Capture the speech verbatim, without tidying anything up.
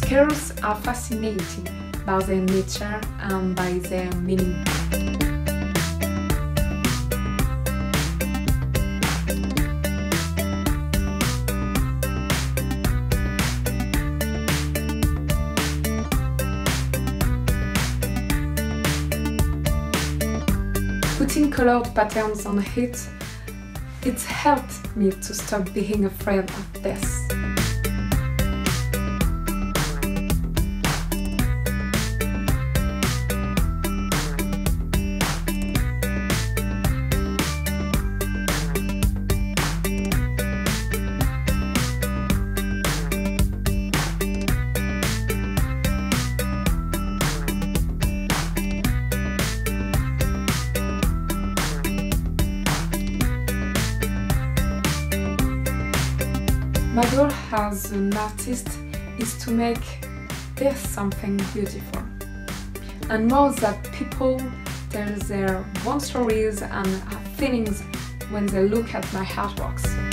Colors are fascinating by their nature and by their meaning. Putting colored patterns on it, it's helped me to stop being afraid of this. My goal as an artist is to make this something beautiful, and more that people tell their own stories and have feelings when they look at my artworks.